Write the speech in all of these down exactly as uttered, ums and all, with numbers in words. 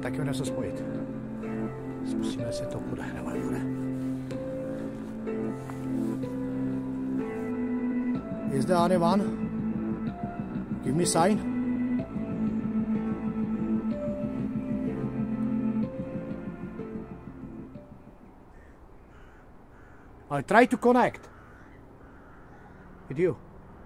taky jdeme se spojit. Zkusíme, jestli to bude, nebo nebude. Is there anyone? Give me sign. I try to connect with you.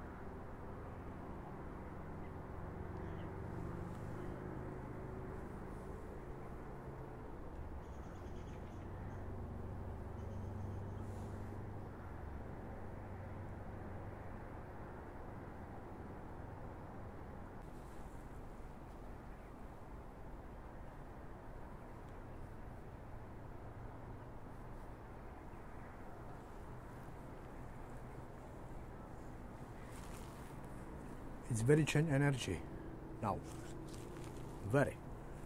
It's very change energy now. Very.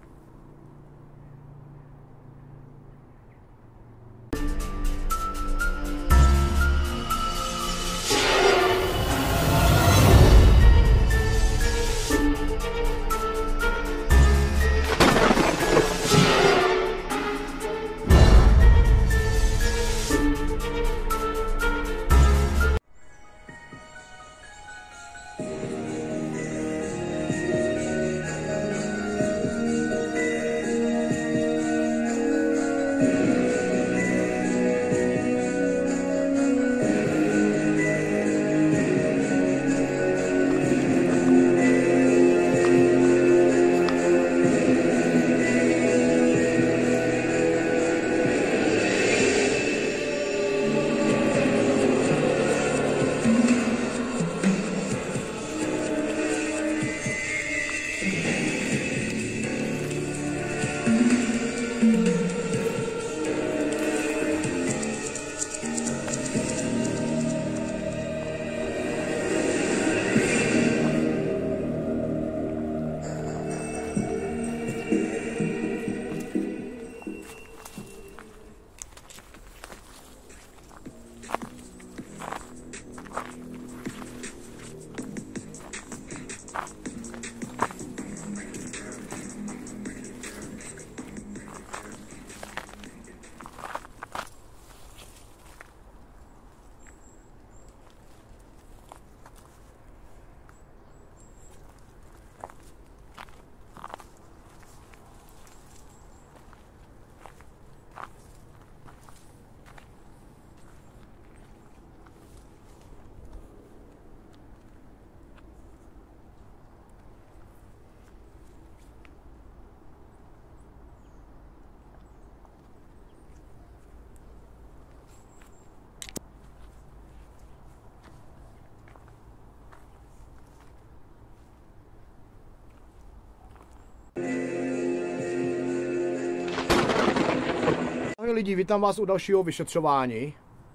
Ahoj lidi, vítám vás u dalšího vyšetřování.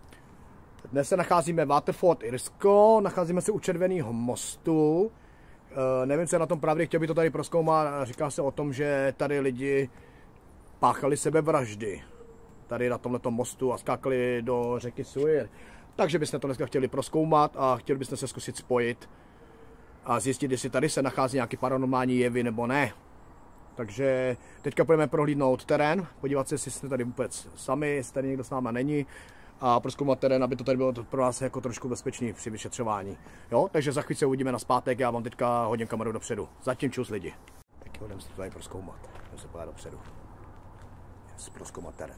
Dnes se nacházíme v Waterford, Irsko, nacházíme se u Červeného mostu. E, nevím, co je na tom pravdy, chtěl bych to tady prozkoumat. Říká se o tom, že tady lidi páchali sebevraždy. Tady na tomto mostu a skákali do řeky Suir. Takže byste to dneska chtěli prozkoumat a chtěli byste se zkusit spojit a zjistit, jestli tady se nachází nějaký paranormální jevy nebo ne. Takže teďka půjdeme prohlídnout terén, podívat se, jestli jste tady vůbec sami, jestli tady někdo s náma není a prozkoumat terén, aby to tady bylo pro vás jako trošku bezpečný při vyšetřování. Jo, takže za chvíli se uvidíme nazpátek, já vám teďka hodím kameru dopředu. Zatím čus lidi. Tak jo, jdeme si to tady prozkoumat, jdeme se pojít dopředu. Jdeme si prozkoumat terén.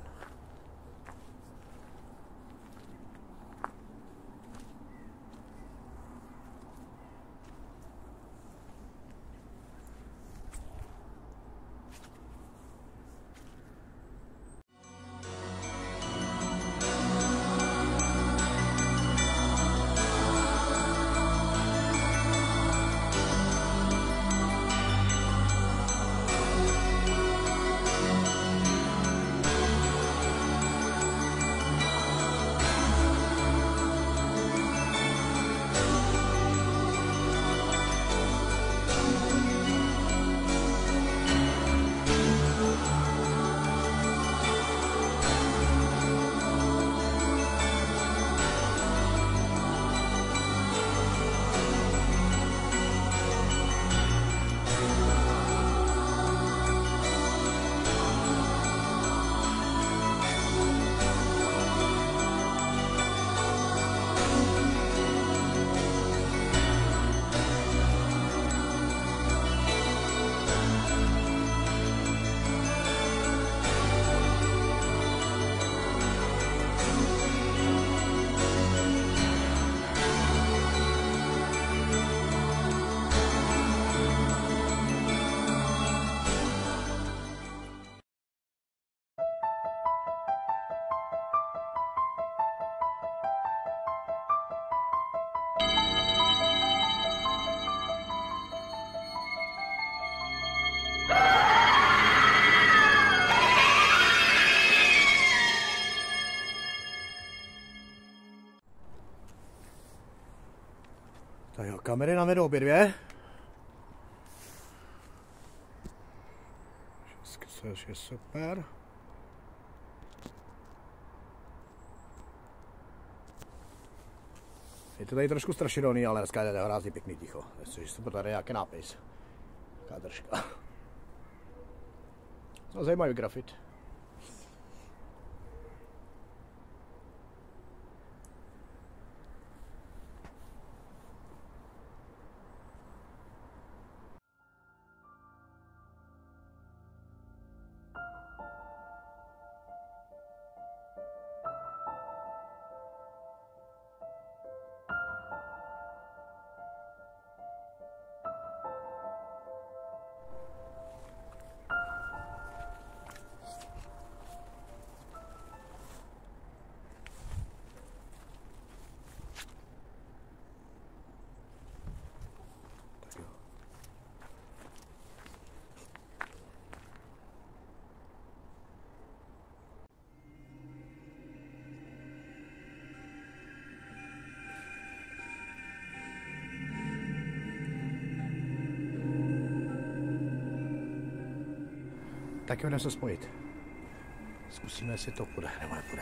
Kamery navedu obě dvě. Což je super. Je to tady trošku strašidelný, ale dneska je hrázně pěkný ticho. Což super, tady je nějaký nápis. Taká držka. No, zajímavý grafit. Tak jo, jdeme se spojit. Zkusíme, jestli to půjde, nebo nepůjde.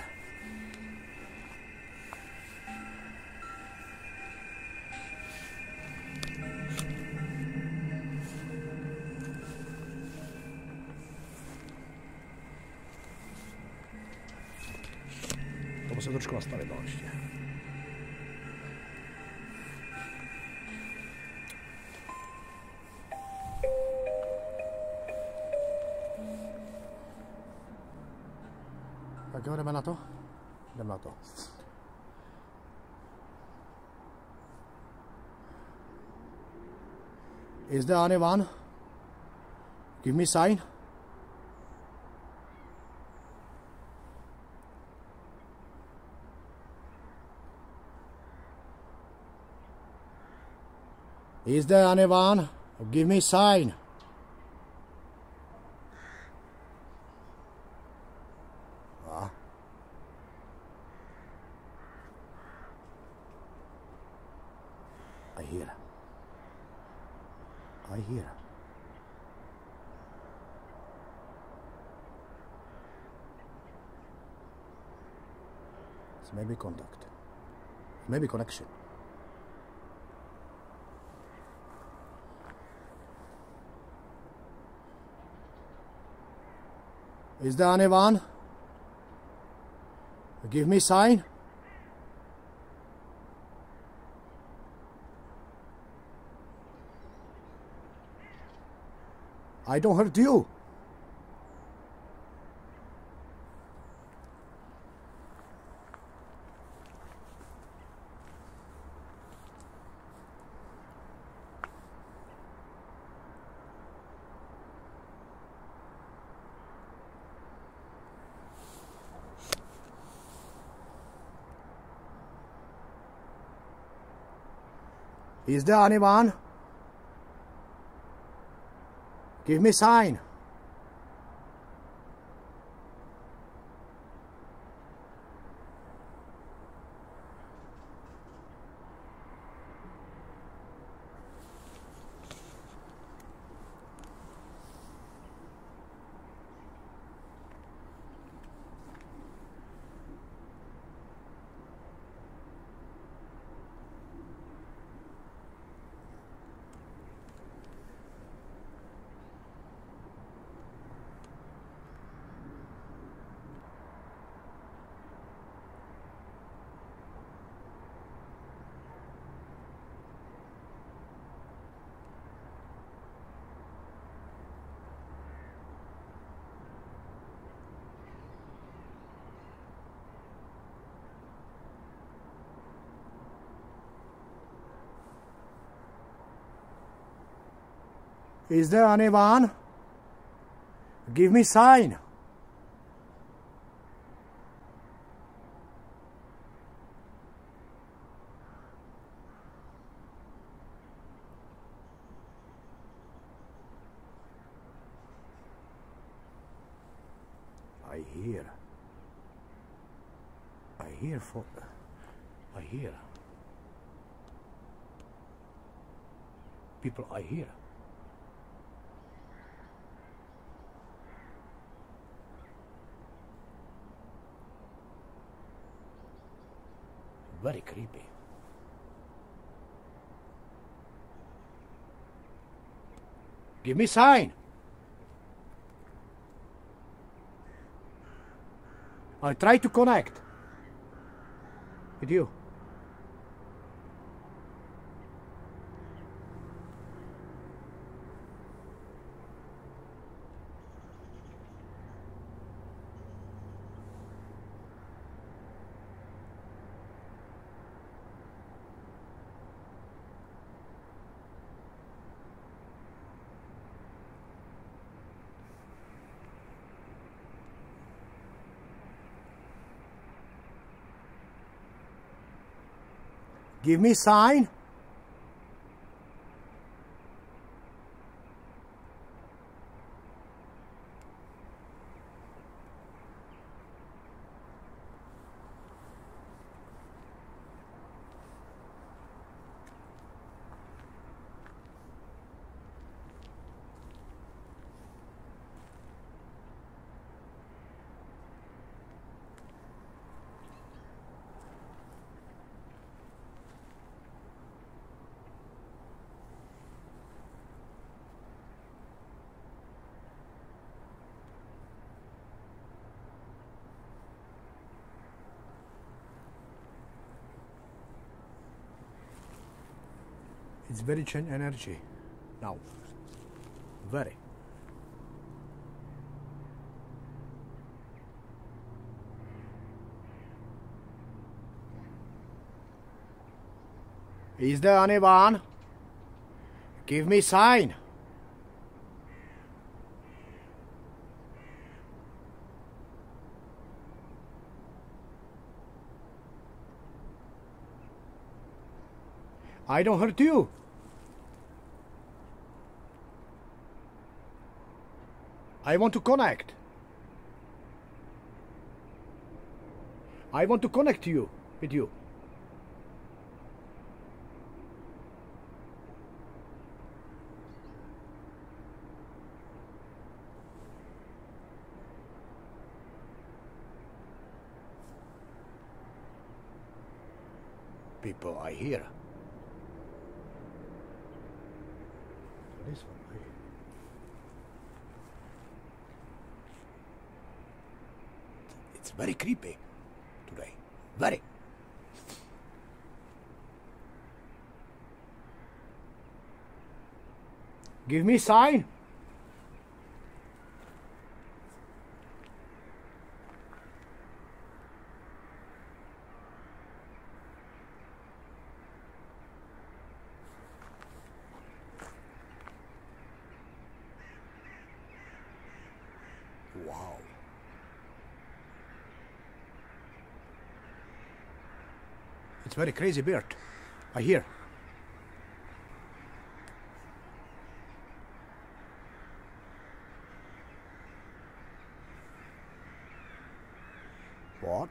To musím trošku nastavit, no, ještě. Tak jo, jdeme na to? Jdeme na to. Is there anyone? Give me sign. Is there anyone? Give me sign. I hear. I hear. It's maybe contact. Maybe connection. Is there anyone? Give me sign. I don't hurt you. Is there anyone? Give me sign. Is there anyone? Give me sign. I hear. I hear for. I hear. People are here. Very creepy. Give me sign. I try to connect with you. Give me sign. It's very change energy now. Very. Is there anyone? Give me sign. I don't hurt you. I want to connect. I want to connect you with you. People are here. This one. It's very creepy today. Very. Give me sign. Wow. It's very crazy bird. I hear. What?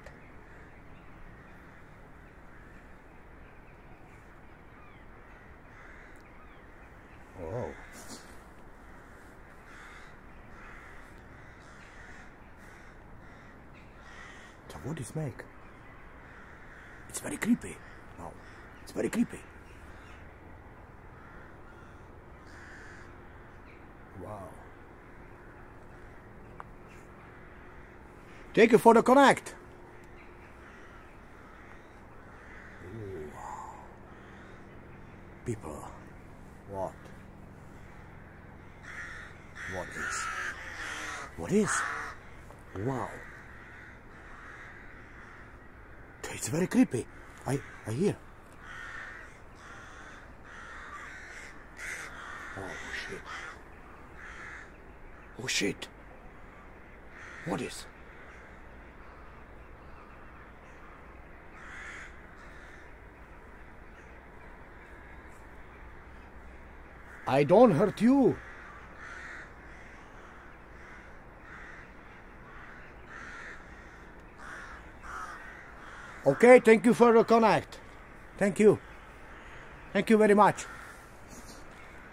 Oh. So what is make? It's very creepy. No, it's very creepy. Wow. Thank you for the connect. Ooh, wow. People, what? What is? What is? Wow. It's very creepy. I, I hear. Oh shit. Oh shit. What is? I don't hurt you. Okay, thank you for the connect. Thank you. Thank you very much.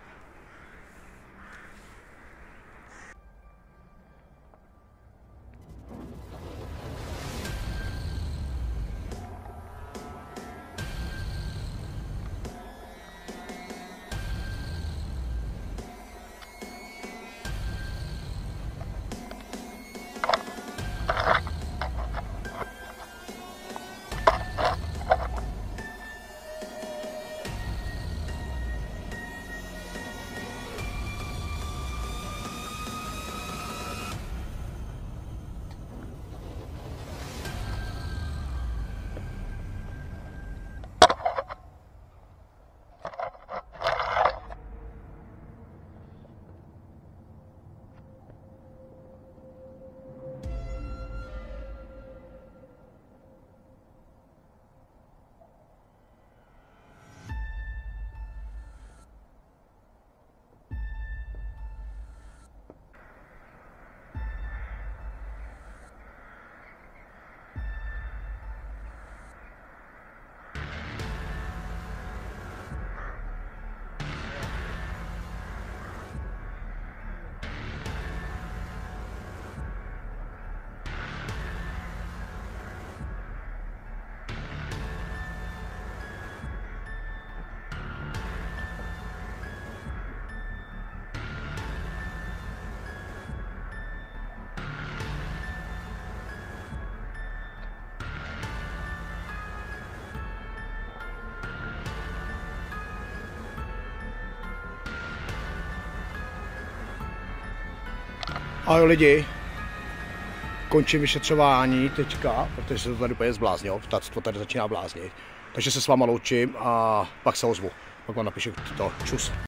Ahoj lidi, končím vyšetřování teďka, protože se to tady úplně zbláznilo, to tady začíná bláznit. Takže se s váma loučím a pak se ozvu, pak vám napíšu to čus.